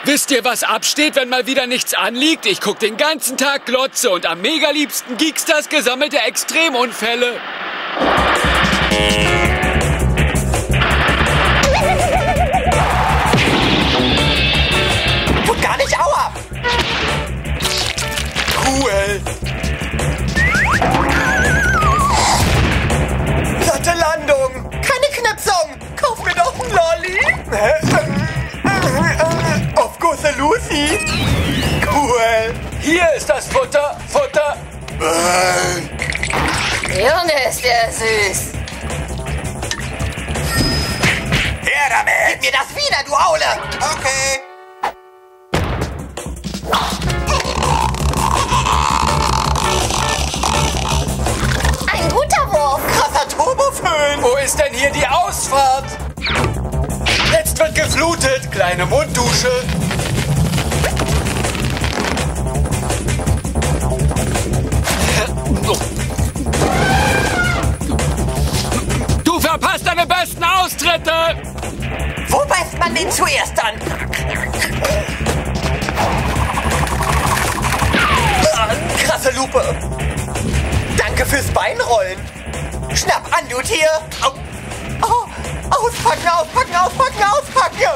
Wisst ihr, was absteht, wenn mal wieder nichts anliegt? Ich guck den ganzen Tag Glotze und am megaliebsten Xduckx gesammelte Extremunfälle. Tut gar nicht aua! Cool. Platte Landung! Keine Knipsung! Kauf mir doch einen Lolli! Auf große Lucy! Cool! Hier ist das Futter. Futter. Junge, ist der süß. Her damit! Gib mir das wieder, du Aule! Okay. Ein guter Wurf. Krasser Turboföhn! Wo ist denn hier die Ausfahrt? Jetzt wird geflutet. Kleine Munddusche. Du verpasst deine besten Austritte. Wo beißt man den zuerst an? Krasse Lupe! Danke fürs Beinrollen! Schnapp an, du Tier! Oh. Oh. Auspacken, auspacken, auspacken, auspacken!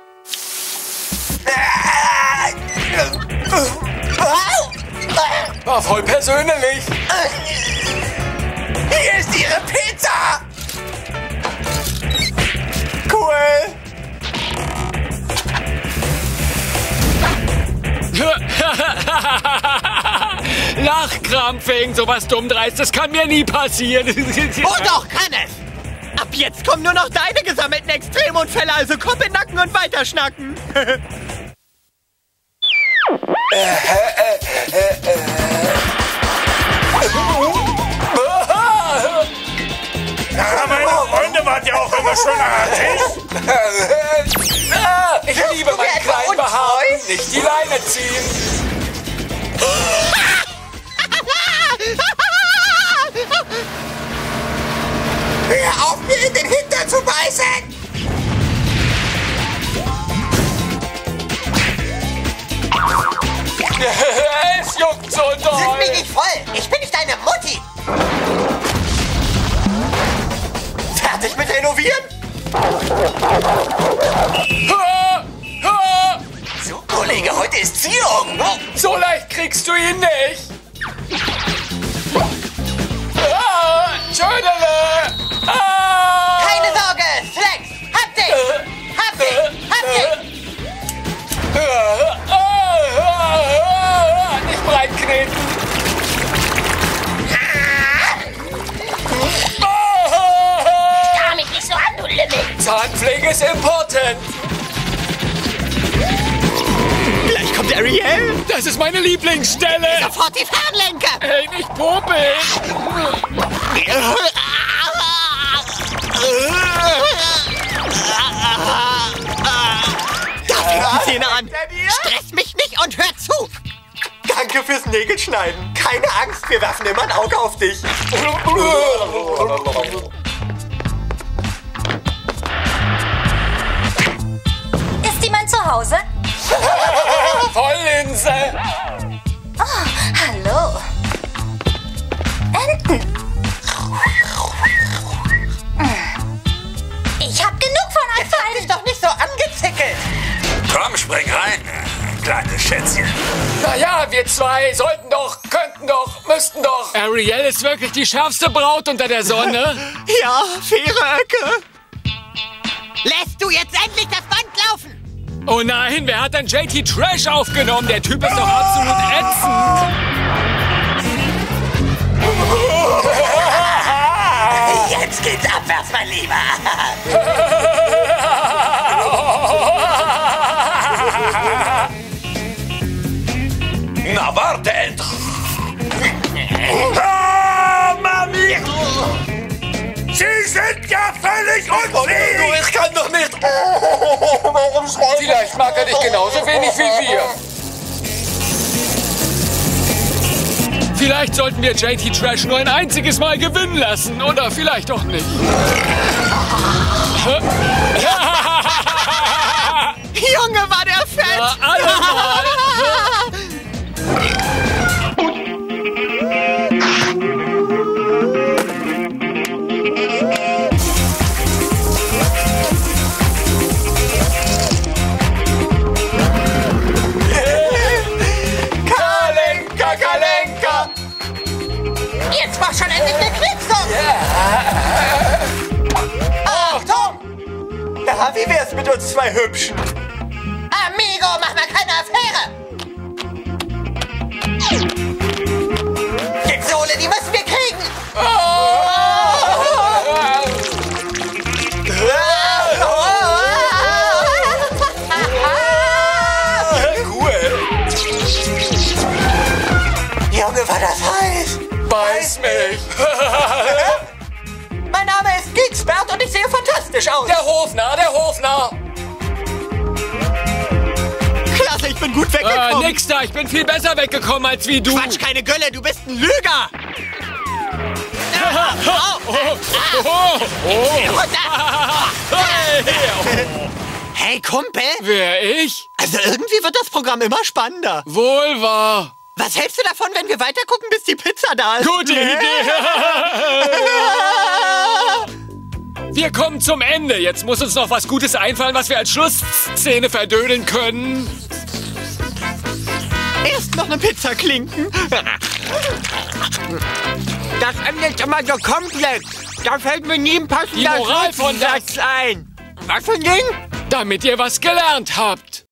War voll persönlich. Hier ist Ihre Pizza! Cool! Lachkrampf wegen sowas Dummdreistes kann mir nie passieren. Oh doch, kann es! Ab jetzt kommen nur noch deine gesammelten Extremunfälle, also Kopf in den Nacken und weiterschnacken! Ja, meine Freunde wart ja auch immer schon artig. Ich liebe meinen kleinen Behaarten. Nicht die Leine ziehen. Hör auf, mir in den Hintern zu beißen! Es juckt so Sind doll. mich nicht voll! Ich bin nicht deine Mutti! Fertig mit Renovieren? So, Kollege, heute ist Ziehung! So leicht kriegst du ihn nicht. Schönerle. Keine Sorge! Flex! Hab dich! Hab dich! Hab dich! Nicht breit kneten. Starr mich nicht so an, du Lümmel. Zahnpflege ist important. Gleich kommt Ariel! Das ist meine Lieblingsstelle. Sofort die Fernlenker! Hey, nicht popeln. Da fängt die Szene an! Stress mich nicht und hör zu! Danke fürs Nägelschneiden. Keine Angst, wir werfen immer ein Auge auf dich. Ist jemand zu Hause? Volllinse. Oh, hallo. Enten. Ich hab genug von euch Hab dich beiden. doch nicht so angezickelt. Komm, spring rein, kleines Schätzchen. Naja, wir zwei sollten doch, könnten doch, müssten doch. Ariel ist wirklich die schärfste Braut unter der Sonne. Ja, faire Öcke. Lässt du jetzt endlich das Band laufen? Oh nein, wer hat denn JT Trash aufgenommen? Der Typ ist doch absolut ätzend. Jetzt geht's abwärts, mein Lieber. Na, warte endlich. Ah, Mami! Sie sind ja völlig unfähig! Ich kann doch nicht. Vielleicht mag er dich genauso wenig wie wir. Vielleicht sollten wir JT Trash nur ein einziges Mal gewinnen lassen. Oder vielleicht auch nicht. Junge, war der fett! wär's mit uns zwei Hübschen? Amigo, mach mal keine Affäre. Die Sohle, die müssen wir kriegen. Junge, war das heiß. Beiß mich. Mein Name ist Xbert und ich sehe fantastisch aus. Der Hofnarr, der Hofnarr. Klasse, ich bin gut weggekommen. Nix da, ich bin viel besser weggekommen als wie du. Quatsch, keine Gülle, du bist ein Lüger. Hey, Kumpel. Wer, ich? Also irgendwie wird das Programm immer spannender. Wohl wahr. Was hältst du davon, wenn wir weitergucken, bis die Pizza da ist? Gute Idee. Wir kommen zum Ende. Jetzt muss uns noch was Gutes einfallen, was wir als Schlussszene verdödeln können. Erst noch eine Pizza klinken. Das endet immer so komplex. Da fällt mir nie ein passender Die Moral von Satz ein. Was für ein Ding? Damit ihr was gelernt habt.